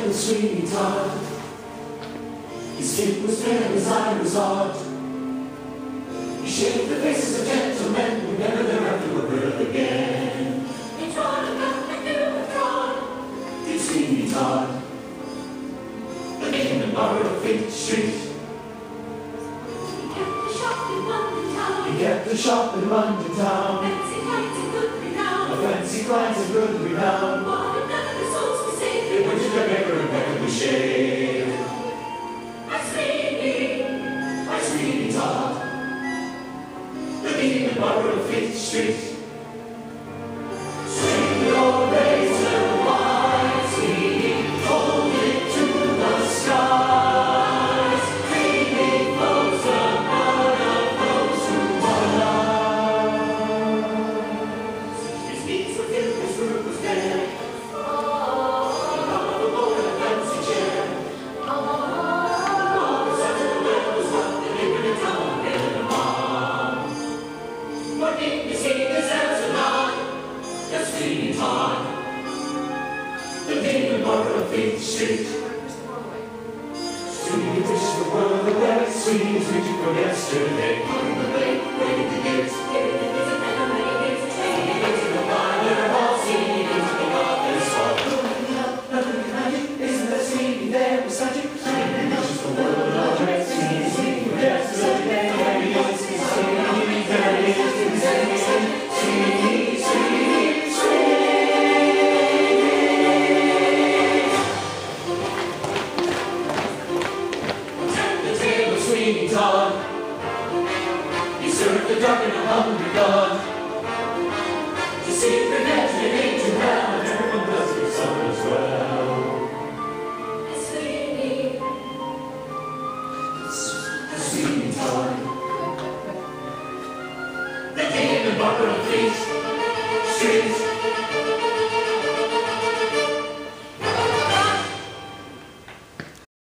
little Sweeney Todd. His skin was fair, his eye was odd. He shaved the faces of gentlemen who never thereafter were heard again. He trod and you trod, did Sweeney Todd. The name and bar of Fleet Street. He kept the shop in London town. He kept the shop in London town. Fancy clients of good renown. A fancy clients of good renown. What another souls to save. They went to the baker and begged to shave. My Sweeney Todd. The name and bar of Fleet Street. Swing your razor wide, Sweeney, hold it to the skies, cleaning flows the blood of those who rise. His knees were filled, his roof was bare. The power of the Lord in a fancy chair. The center of the well was what the neighbor in town had a mom. What did you see this as a nod? The Sweeney Todd. The name and bar of Fleet Street. Sweeney wished the world away. Sweeney's reaching for yesterday. On the way to years. Sweeney goes to the parlor hall. Sweeney goes to the office hall. Looking up, nothing can magic. Isn't that Sweeney there beside you? Sweeney wishes the world away. Sweeney's reaching for yesterday. There he is, Sweeney. There he is, Sweeney. Sweeney, Sweeney, Sweeney. Sweeney Todd. He served the dark and a hungry God. To seek revenge they made to hell, and everyone does their son as well. Sweeney. Sweeney Todd. The king and barber of Fleet.